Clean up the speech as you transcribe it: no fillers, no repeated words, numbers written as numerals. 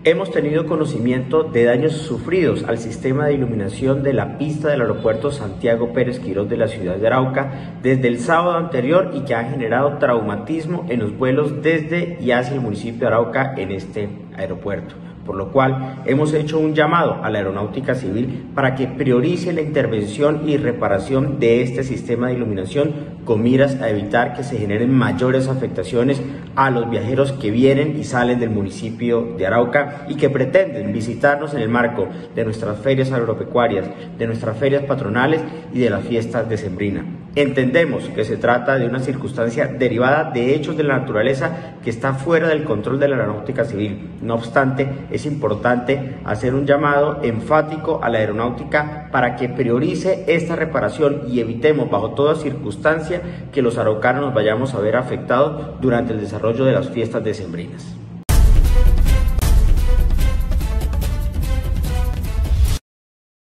Hemos tenido conocimiento de daños sufridos al sistema de iluminación de la pista del aeropuerto Santiago Pérez Quirós de la ciudad de Arauca desde el sábado anterior y que han generado traumatismo en los vuelos desde y hacia el municipio de Arauca en este aeropuerto. Por lo cual hemos hecho un llamado a la Aeronáutica Civil para que priorice la intervención y reparación de este sistema de iluminación con miras a evitar que se generen mayores afectaciones a los viajeros que vienen y salen del municipio de Arauca y que pretenden visitarnos en el marco de nuestras ferias agropecuarias, de nuestras ferias patronales y de las fiestas decembrinas. Entendemos que se trata de una circunstancia derivada de hechos de la naturaleza que está fuera del control de la Aeronáutica Civil. No obstante, es importante hacer un llamado enfático a la aeronáutica para que priorice esta reparación y evitemos bajo toda circunstancia que los araucanos nos vayamos a ver afectados durante el desarrollo de las fiestas decembrinas.